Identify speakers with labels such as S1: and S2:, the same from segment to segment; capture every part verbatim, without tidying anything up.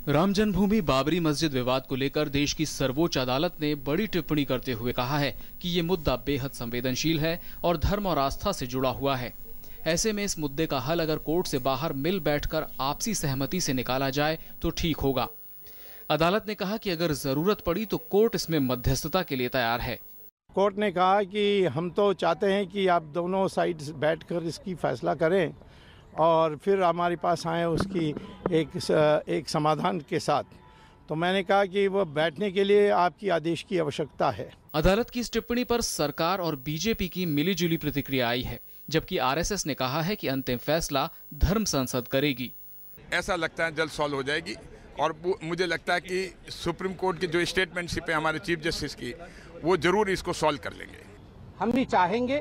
S1: राम जन्मभूमि बाबरी मस्जिद विवाद को लेकर देश की सर्वोच्च अदालत ने बड़ी टिप्पणी करते हुए कहा है कि ये मुद्दा बेहद संवेदनशील है और धर्म और आस्था से जुड़ा हुआ है। ऐसे में इस मुद्दे का हल अगर कोर्ट से बाहर मिल बैठकर आपसी सहमति से निकाला जाए तो ठीक होगा। अदालत ने कहा कि अगर जरूरत पड़ी तो कोर्ट इसमें मध्यस्थता के लिए तैयार है।
S2: कोर्ट ने कहा कि हम तो चाहते हैं कि आप दोनों साइड बैठकर इसकी फैसला करें और फिर हमारे पास आए उसकी एक एक समाधान के साथ। तो मैंने कहा कि वो बैठने के लिए आपकी आदेश की आवश्यकता है।
S1: अदालत की इस टिप्पणी पर सरकार और बीजेपी की मिलीजुली प्रतिक्रिया आई है, जबकि आरएसएस ने कहा है कि अंतिम फैसला धर्म संसद करेगी।
S3: ऐसा लगता है जल्द सॉल्व हो जाएगी और मुझे लगता है कि सुप्रीम कोर्ट की जो स्टेटमेंटशिप है हमारे चीफ जस्टिस की, वो जरूर इसको सॉल्व कर लेंगे।
S4: हम भी चाहेंगे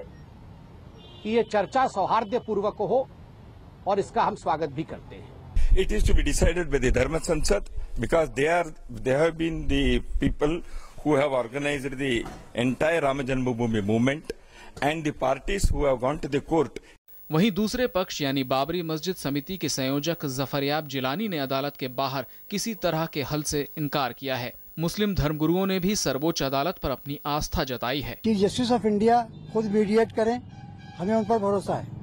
S4: कि ये चर्चा सौहार्दपूर्वक हो और इसका हम स्वागत भी करते हैं।
S5: It is to be decided by the Dharma Sansad because they are they have been the people who have organized the entire Rama Janmabhoomi movement and the parties who have gone to the court.
S1: वहीं दूसरे पक्ष यानी बाबरी मस्जिद समिति के संयोजक जफरयाब जिलानी ने अदालत के बाहर किसी तरह के हल से इनकार किया है। मुस्लिम धर्मगुरुओं ने भी सर्वोच्च अदालत पर अपनी आस्था जताई है।
S6: चीफ जस्टिस ऑफ इंडिया खुद मीडिएट करें, हमें उन पर भरोसा है।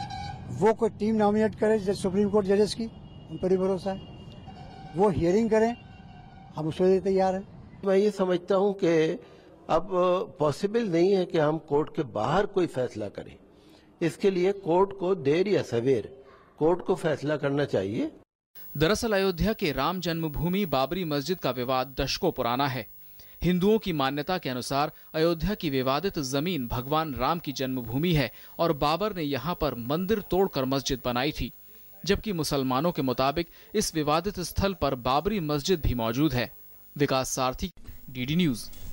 S6: वो कोई टीम नॉमिनेट करे सुप्रीम कोर्ट जजेस की, उन पर ही भरोसा है। वो हियरिंग करें, हम उसके लिए तैयार हैं।
S7: मैं ये समझता हूं कि अब पॉसिबल नहीं है कि हम कोर्ट के बाहर कोई फैसला करें। इसके लिए कोर्ट को देर या सवेर कोर्ट को फैसला करना चाहिए।
S1: दरअसल अयोध्या के राम जन्मभूमि बाबरी मस्जिद का विवाद दशकों पुराना है। हिंदुओं की मान्यता के अनुसार अयोध्या की विवादित जमीन भगवान राम की जन्मभूमि है और बाबर ने यहाँ पर मंदिर तोड़कर मस्जिद बनाई थी, जबकि मुसलमानों के मुताबिक इस विवादित स्थल पर बाबरी मस्जिद भी मौजूद है। विकास सारथी, डीडी न्यूज।